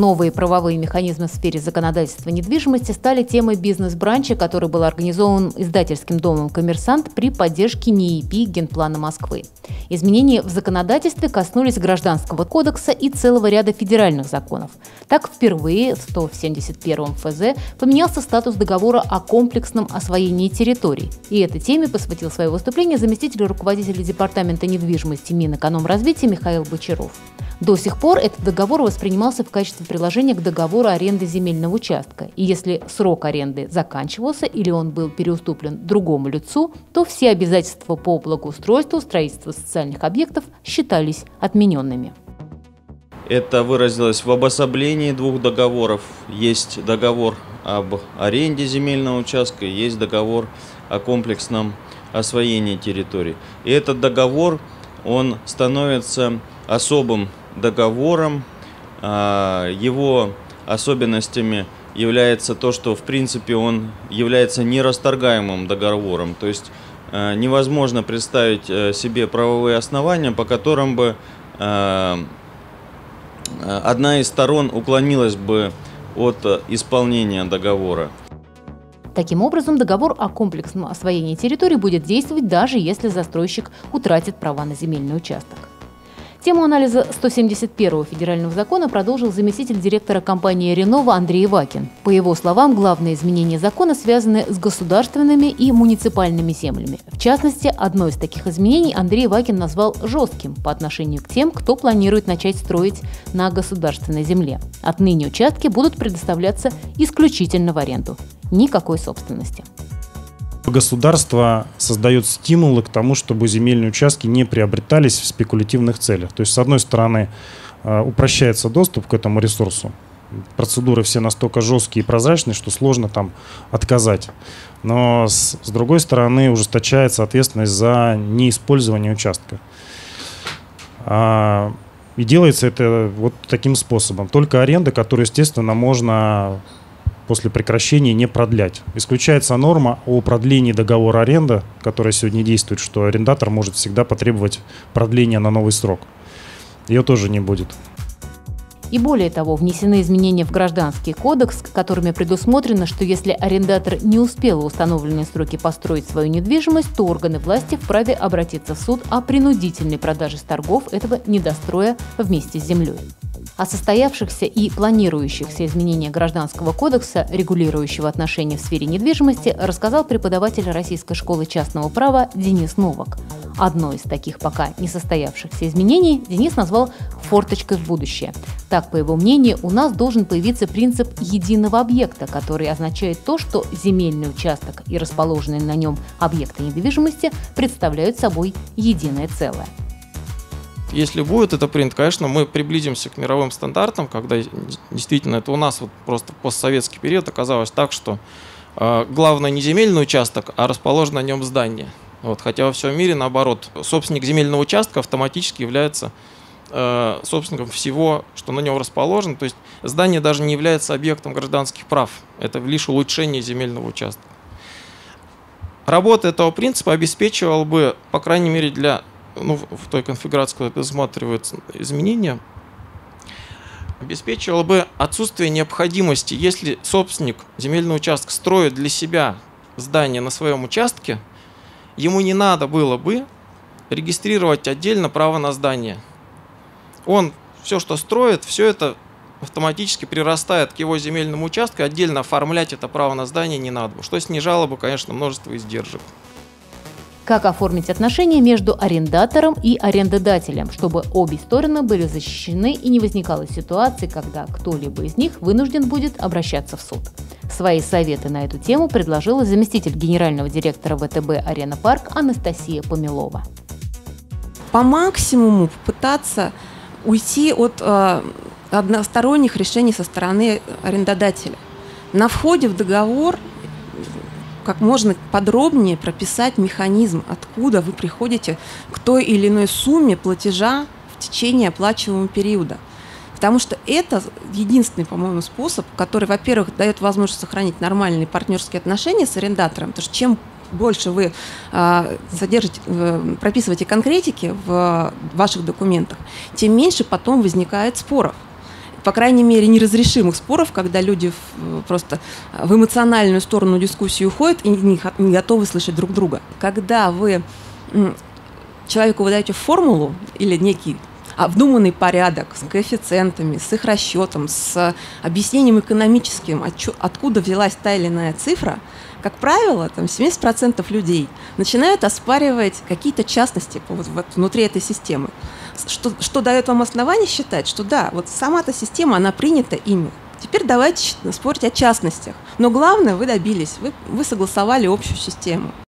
Новые правовые механизмы в сфере законодательства недвижимости стали темой бизнес-бранча, который был организован издательским домом «Коммерсант» при поддержке НИИП Генплана Москвы. Изменения в законодательстве коснулись Гражданского кодекса и целого ряда федеральных законов. Так, впервые в 171 ФЗ поменялся статус договора о комплексном освоении территорий. И этой теме посвятил свое выступление заместитель руководителя Департамента недвижимости Минэкономразвития Михаил Бочаров. До сих пор этот договор воспринимался в качестве приложения к договору аренды земельного участка. И если срок аренды заканчивался или он был переуступлен другому лицу, то все обязательства по благоустройству, строительству социальных объектов считались отмененными. Это выразилось в обособлении двух договоров. Есть договор об аренде земельного участка, есть договор о комплексном освоении территории. И этот договор, он становится особым договором. Его особенностями является то, что в принципе он является нерасторгаемым договором. То есть невозможно представить себе правовые основания, по которым бы одна из сторон уклонилась бы от исполнения договора. Таким образом, договор о комплексном освоении территории будет действовать, даже если застройщик утратит права на земельный участок. Тему анализа 171-го федерального закона продолжил заместитель директора компании «Ренова» Андрей Ивакин. По его словам, главные изменения закона связаны с государственными и муниципальными землями. В частности, одно из таких изменений Андрей Ивакин назвал жестким по отношению к тем, кто планирует начать строить на государственной земле. Отныне участки будут предоставляться исключительно в аренду. Никакой собственности. Государство создает стимулы к тому, чтобы земельные участки не приобретались в спекулятивных целях. То есть, с одной стороны, упрощается доступ к этому ресурсу. Процедуры все настолько жесткие и прозрачные, что сложно там отказать. Но с другой стороны, ужесточается ответственность за неиспользование участка. И делается это вот таким способом. Только аренда, которую, естественно, можно после прекращения не продлять. Исключается норма о продлении договора аренды, которая сегодня действует, что арендатор может всегда потребовать продления на новый срок. Ее тоже не будет. И более того, внесены изменения в Гражданский кодекс, которыми предусмотрено, что если арендатор не успел в установленные сроки построить свою недвижимость, то органы власти вправе обратиться в суд о принудительной продаже с торгов этого недостроя вместе с землей. О состоявшихся и планирующихся изменениях Гражданского кодекса, регулирующего отношения в сфере недвижимости, рассказал преподаватель Российской школы частного права Денис Новак. Одно из таких пока не состоявшихся изменений Денис назвал «форточкой в будущее». Так, по его мнению, у нас должен появиться принцип единого объекта, который означает то, что земельный участок и расположенные на нем объекты недвижимости представляют собой единое целое. Если будет это принято, конечно, мы приблизимся к мировым стандартам, когда действительно это у нас вот просто постсоветский период оказалось так, что главное не земельный участок, а расположено на нем здание. Вот, хотя во всем мире, наоборот, собственник земельного участка автоматически является собственником всего, что на нем расположено. То есть здание даже не является объектом гражданских прав. Это лишь улучшение земельного участка. Работа этого принципа обеспечивала бы, по крайней мере, в той конфигурации, когда предусматриваются изменения, обеспечивало бы отсутствие необходимости, если собственник земельного участка строит для себя здание на своем участке, ему не надо было бы регистрировать отдельно право на здание. Он все, что строит, все это автоматически прирастает к его земельному участку, отдельно оформлять это право на здание не надо, что снижало бы, конечно, множество издержек. Как оформить отношения между арендатором и арендодателем, чтобы обе стороны были защищены и не возникало ситуации, когда кто-либо из них вынужден будет обращаться в суд. Свои советы на эту тему предложила заместитель генерального директора ВТБ «Арена Парк» Анастасия Помилова. По максимуму попытаться уйти от односторонних решений со стороны арендодателя. На входе в договор как можно подробнее прописать механизм, откуда вы приходите к той или иной сумме платежа в течение оплачиваемого периода. Потому что это единственный, по-моему, способ, который, во-первых, дает возможность сохранить нормальные партнерские отношения с арендатором, потому что чем больше вы прописываете конкретики в ваших документах, тем меньше потом возникает споров. по крайней мере, неразрешимых споров, когда люди просто в эмоциональную сторону дискуссии уходят и не готовы слышать друг друга. Когда вы человеку выдаете формулу или некий обдуманный порядок с коэффициентами, с их расчетом, с объяснением экономическим, откуда взялась та или иная цифра, как правило, там 70% людей начинают оспаривать какие-то частности внутри этой системы, что дает вам основание считать, что да, вот сама эта система, она принята ими. Теперь давайте спорить о частностях. Но главное, вы добились, вы согласовали общую систему.